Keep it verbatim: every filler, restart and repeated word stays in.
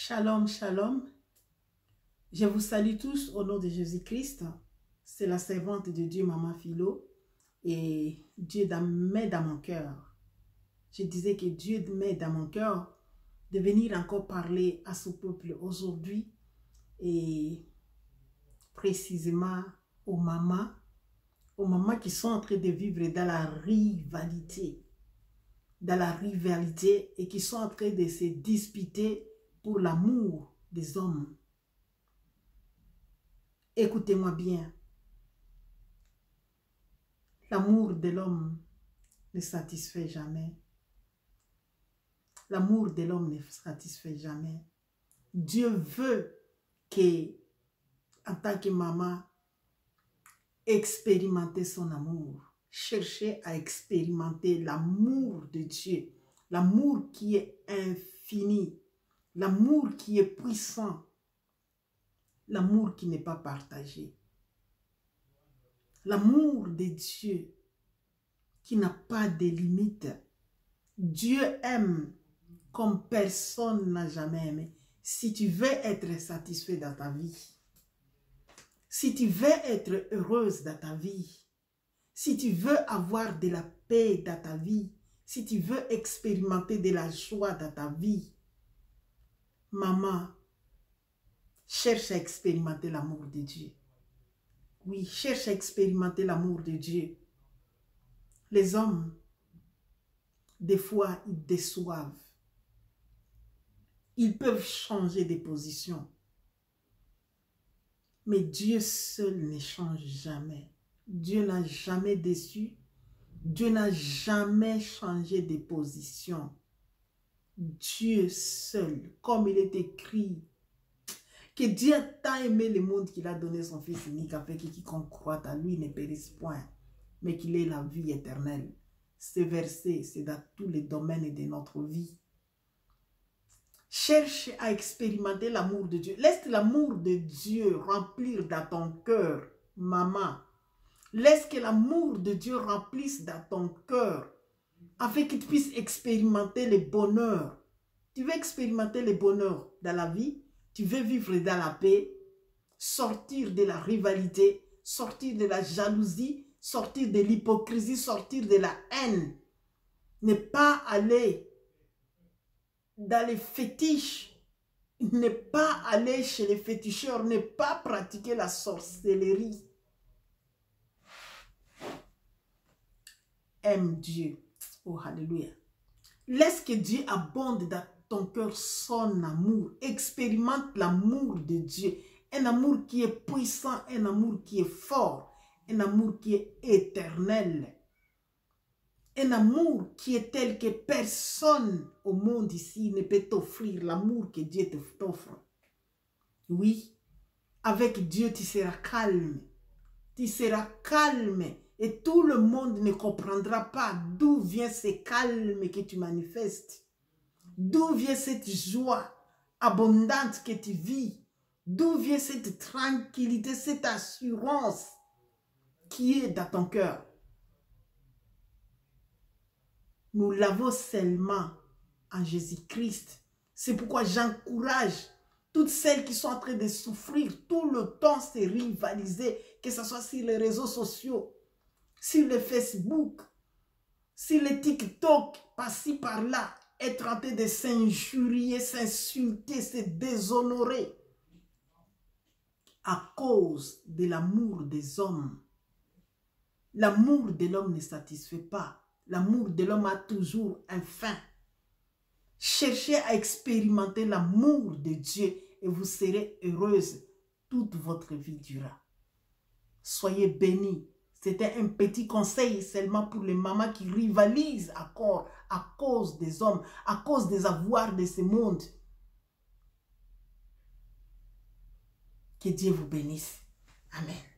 Shalom, shalom. Je vous salue tous au nom de Jésus-Christ. C'est la servante de Dieu, Maman Philo. Et Dieu met dans mon cœur. Je disais que Dieu met dans mon cœur de venir encore parler à ce peuple aujourd'hui. Et précisément aux mamans. Aux mamans qui sont en train de vivre dans la rivalité. Dans la rivalité et qui sont en train de se disputer pour l'amour des hommes. Écoutez-moi bien. L'amour de l'homme ne satisfait jamais. L'amour de l'homme ne satisfait jamais. Dieu veut que, en tant que maman, expérimenter son amour. Chercher à expérimenter l'amour de Dieu. L'amour qui est infini. L'amour qui est puissant. L'amour qui n'est pas partagé. L'amour de Dieu qui n'a pas de limite. Dieu aime comme personne n'a jamais aimé. Si tu veux être satisfait dans ta vie, si tu veux être heureuse dans ta vie, si tu veux avoir de la paix dans ta vie, si tu veux expérimenter de la joie dans ta vie, maman, cherche à expérimenter l'amour de Dieu. Oui, cherche à expérimenter l'amour de Dieu. Les hommes, des fois, ils déçoivent. Ils peuvent changer de position. Mais Dieu seul ne change jamais. Dieu n'a jamais déçu. Dieu n'a jamais changé de position. Dieu seul, comme il est écrit, que Dieu a tant aimé le monde qu'il a donné son Fils unique afin que quiconque croit à lui ne périsse point, mais qu'il ait la vie éternelle. Ce verset, c'est dans tous les domaines de notre vie. Cherche à expérimenter l'amour de Dieu. Laisse l'amour de Dieu remplir dans ton cœur, maman. Laisse que l'amour de Dieu remplisse dans ton cœur, afin que tu puisses expérimenter le bonheur. Tu veux expérimenter le bonheur dans la vie? Tu veux vivre dans la paix, sortir de la rivalité, sortir de la jalousie, sortir de l'hypocrisie, sortir de la haine. Ne pas aller dans les fétiches, ne pas aller chez les féticheurs, ne pas pratiquer la sorcellerie. Aime Dieu. Oh, alléluia. Laisse que Dieu abonde dans ton cœur son amour. Expérimente l'amour de Dieu. Un amour qui est puissant, un amour qui est fort, un amour qui est éternel. Un amour qui est tel que personne au monde ici ne peut t'offrir l'amour que Dieu t'offre. Oui, avec Dieu tu seras calme. Tu seras calme et tout le monde ne comprendra pas d'où vient ce calme que tu manifestes. D'où vient cette joie abondante que tu vis? D'où vient cette tranquillité, cette assurance qui est dans ton cœur? Nous l'avons seulement en Jésus-Christ. C'est pourquoi j'encourage toutes celles qui sont en train de souffrir tout le temps, se rivaliser, que ce soit sur les réseaux sociaux, sur le Facebook, sur le TikTok, par-ci, par-là, être en train de s'injurier, s'insulter, se déshonorer à cause de l'amour des hommes. L'amour de l'homme ne satisfait pas. L'amour de l'homme a toujours un fin. Cherchez à expérimenter l'amour de Dieu et vous serez heureuse toute votre vie durant. Soyez bénis. C'était un petit conseil seulement pour les mamans qui rivalisent encore à cause des hommes, à cause des avoirs de ce monde. Que Dieu vous bénisse. Amen.